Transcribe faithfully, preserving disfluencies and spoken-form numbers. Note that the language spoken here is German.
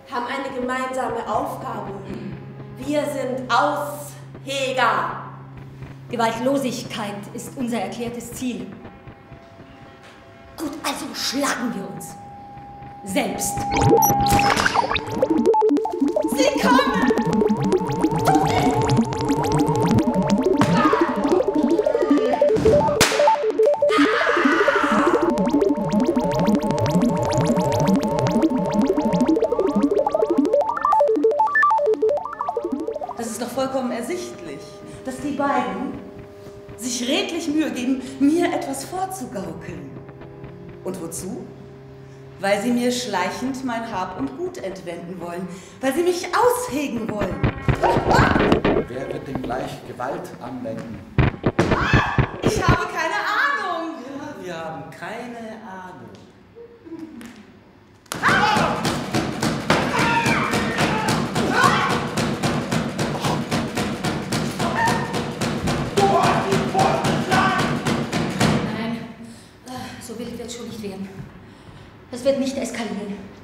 haben eine gemeinsame Aufgabe. Wir sind Aushäger. Gewaltlosigkeit ist unser erklärtes Ziel. Gut, also schlagen wir uns. Selbst. Sie kommen! Das ist doch vollkommen ersichtlich, dass die beiden sich redlich Mühe geben, mir etwas vorzugaukeln. Und wozu? Weil sie mir schleichend mein Hab und Gut entwenden wollen, weil sie mich aushegen wollen. Wer wird denn gleich Gewalt anwenden? Ich habe keine Ahnung. Ja, wir haben keine Ahnung. Nein, so wild wird es schon nicht werden. Es wird nicht eskalieren.